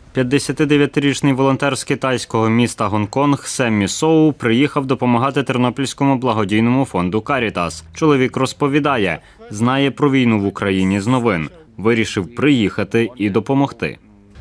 59-річний волонтер з китайського міста Гонконг Семмі Соу приїхав допомагати Тернопільському благодійному фонду «Карітас». Чоловік розповідає, знає про війну в Україні з новин. Вирішив приїхати і допомогти.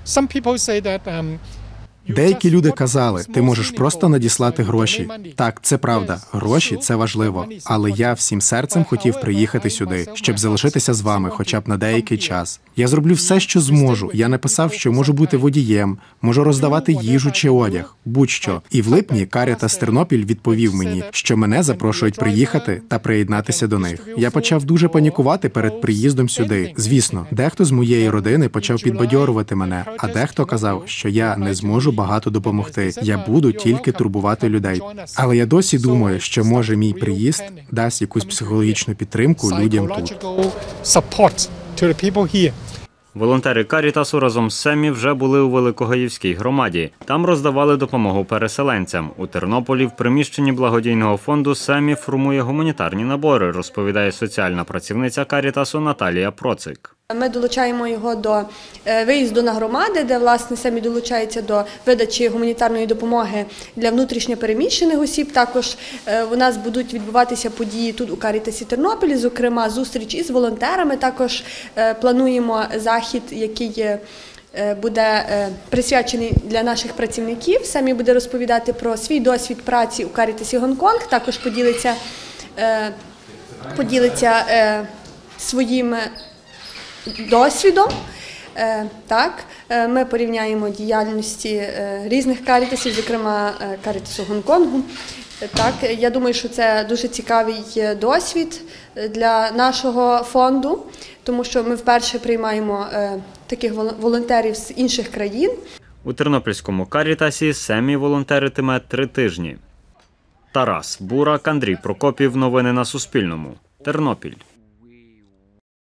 Деякі люди казали, ти можеш просто надіслати гроші. Так, це правда, гроші – це важливо. Але я всім серцем хотів приїхати сюди, щоб залишитися з вами хоча б на деякий час. Я зроблю все, що зможу. Я написав, що можу бути водієм, можу роздавати їжу чи одяг, будь-що. І в липні Карітас Тернопіль відповів мені, що мене запрошують приїхати та приєднатися до них. Я почав дуже панікувати перед приїздом сюди. Звісно, дехто з моєї родини почав підбадьорувати мене, а дехто казав, що я не зможу багато допомогти. Я буду тільки турбувати людей. Але я досі думаю, що, може, мій приїзд дасть якусь психологічну підтримку людям тут. Волонтери «Карітасу» разом з Семмі вже були у Великогаївській громаді. Там роздавали допомогу переселенцям. У Тернополі в приміщенні благодійного фонду Семмі формує гуманітарні набори, розповідає соціальна працівниця «Карітасу» Наталія Процик. Ми долучаємо його до виїзду на громади, де, власне, Семмі долучається до видачі гуманітарної допомоги для внутрішньо переміщених осіб. Також у нас будуть відбуватися події тут у Карітасі Тернопілі, зокрема, зустріч із волонтерами. Також плануємо захід, який буде присвячений для наших працівників. Семмі буде розповідати про свій досвід праці у Карітасі Гонконг, також поділиться своїм досвідом. Ми порівняємо діяльності різних карітасів, зокрема Карітасу Гонконгу. Я думаю, що це дуже цікавий досвід для нашого фонду, тому що ми вперше приймаємо таких волонтерів з інших країн. У Тернопільському «Карітасі» Семмі волонтеритиме 3 тижні. Тарас Бурак, Андрій Прокопів. Новини на Суспільному. Тернопіль.